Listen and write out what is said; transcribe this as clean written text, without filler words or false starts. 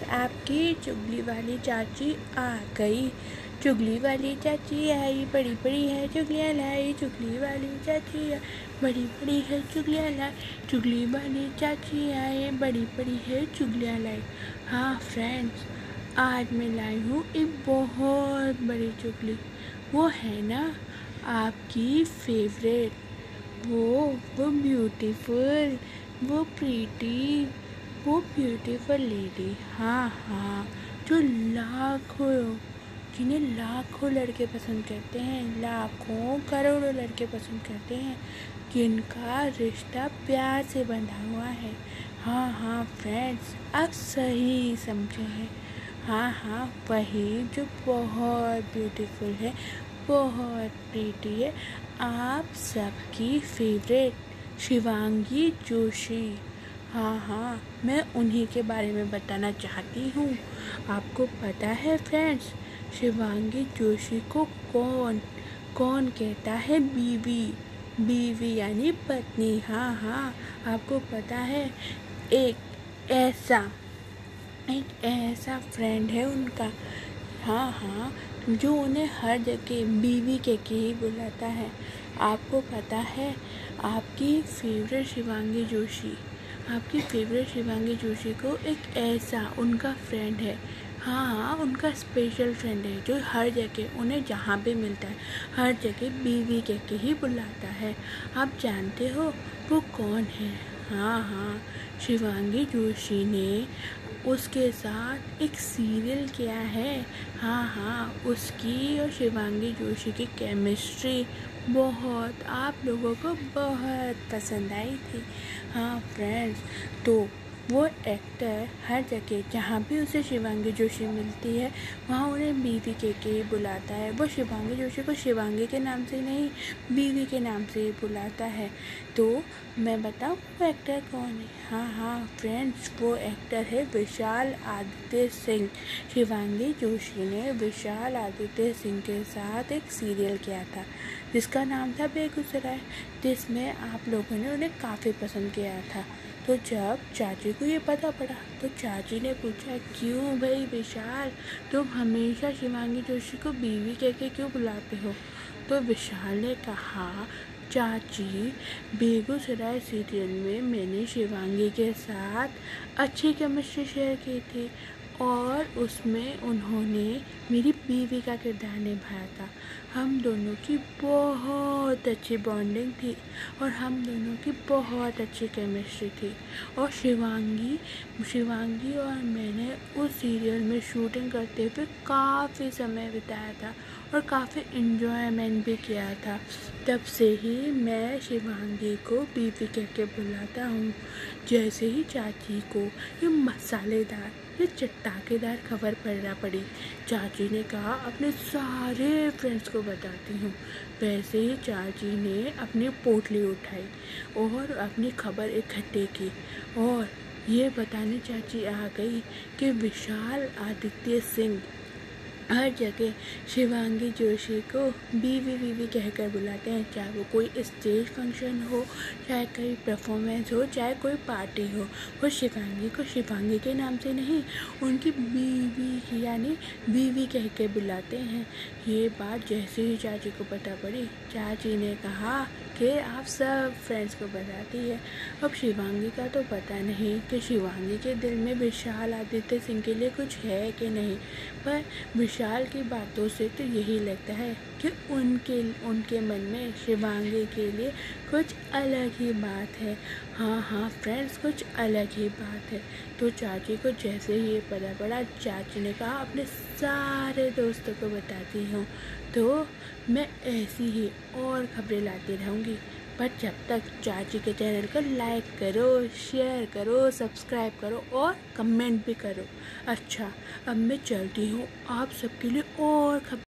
आपकी चुगली वाली चाची आ गई। चुगली वाली चाची आई, बड़ी बड़ी है चुगलियाँ लाई। चुगली वाली चाची आई, बड़ी बड़ी है चुगलियाँ लाई। चुगली वाली चाची आई, बड़ी बड़ी है चुगलियाँ लाई। हाँ फ्रेंड्स, आज मैं लाई हूँ एक बहुत बड़ी चुगली। वो है ना आपकी फेवरेट, वो ब्यूटीफुल, वो प्रीटी, वो ब्यूटीफुल लेडी। हाँ, जो जिन्हें लाखों लड़के पसंद करते हैं, लाखों करोड़ों लड़के पसंद करते हैं, जिनका रिश्ता प्यार से बंधा हुआ है। हाँ फ्रेंड्स, आप सही समझे हैं। हाँ, वही जो बहुत ब्यूटीफुल है, बहुत प्रीटी है, आप सबकी फेवरेट शिवांगी जोशी। हाँ, मैं उन्हीं के बारे में बताना चाहती हूँ। आपको पता है फ्रेंड्स, शिवांगी जोशी को कौन कहता है बीवी यानी पत्नी। हाँ, आपको पता है एक ऐसा फ्रेंड है उनका। हाँ, जो उन्हें हर जगह बीवी के ही बुलाता है। आपको पता है आपकी फेवरेट शिवांगी जोशी को एक ऐसा उनका फ्रेंड है। हाँ, उनका स्पेशल फ्रेंड है, जो हर जगह उन्हें जहाँ भी मिलता है हर जगह बीवी के ही बुलाता है। आप जानते हो वो कौन है? हाँ, शिवांगी जोशी ने उसके साथ एक सीरियल किया है। हाँ, उसकी और शिवांगी जोशी की केमिस्ट्री बहुत आप लोगों को बहुत पसंद आई थी। हाँ फ्रेंड्स, तो वो एक्टर हर जगह जहाँ भी उसे शिवांगी जोशी मिलती है वहाँ उन्हें बीवी के बुलाता है। वो शिवांगी जोशी को शिवांगी के नाम से नहीं, बीवी के नाम से ही बुलाता है। तो मैं बताऊँ वो एक्टर कौन है? हाँ फ्रेंड्स, वो एक्टर है विशाल आदित्य सिंह। शिवांगी जोशी ने विशाल आदित्य सिंह के साथ एक सीरियल किया था जिसका नाम था बेगूसराय, जिसमें आप लोगों ने उन्हें काफ़ी पसंद किया था। तो जब चाची को ये पता पड़ा तो चाची ने पूछा, क्यों भाई विशाल, तुम हमेशा शिवांगी जोशी को बीवी कह क्यों बुलाते हो? तो विशाल ने कहा, चाची, बेगूसराय सीरियल में मैंने शिवांगी के साथ अच्छी केमिस्ट्री शेयर की थी और उसमें उन्होंने मेरी बीवी का किरदार निभाया था। हम दोनों की बहुत अच्छी बॉन्डिंग थी और हम दोनों की बहुत अच्छी केमिस्ट्री थी। और शिवांगी और मैंने उस सीरियल में शूटिंग करते हुए काफ़ी समय बिताया था और काफ़ी इन्जॉयमेंट भी किया था। तब से ही मैं शिवांगी को बीवी कह के बुलाता हूँ। जैसे ही चाची को ये मसालेदार, ये चटाकेदार खबर पड़ी, चाची ने कहा अपने सारे फ्रेंड्स को बताती हूँ। वैसे ही चाची ने अपनी पोटली उठाई और अपनी खबर इकट्ठी की और ये बताने चाची आ गई कि विशाल आदित्य सिंह हर जगह शिवांगी जोशी को बीवी कहकर बुलाते हैं, चाहे वो कोई स्टेज फंक्शन हो, चाहे कोई परफॉर्मेंस हो, चाहे कोई पार्टी हो। वो शिवांगी को शिवांगी के नाम से नहीं, उनकी बीवी यानी बीवी कह के बुलाते हैं। ये बात जैसे ही चाची को पता पड़ी, चाची ने कहा कि आप सब फ्रेंड्स को बताती है। अब शिवांगी का तो पता नहीं कि शिवांगी के दिल में विशाल आदित्य सिंह के लिए कुछ है कि नहीं, पर विशाल की बातों से तो यही लगता है कि उनके मन में शिवांगी के लिए कुछ अलग ही बात है। हाँ फ्रेंड्स, कुछ अलग ही बात है। तो चाची को जैसे ही ये पता पड़ा, चाची ने कहा अपने सारे दोस्तों को बताती हूँ। तो मैं ऐसी ही और खबरें लाती रहूँगी, पर जब तक चाची के चैनल को लाइक करो, शेयर करो, सब्सक्राइब करो और कमेंट भी करो। अच्छा, अब मैं चलती हूँ, आप सबके लिए और खबर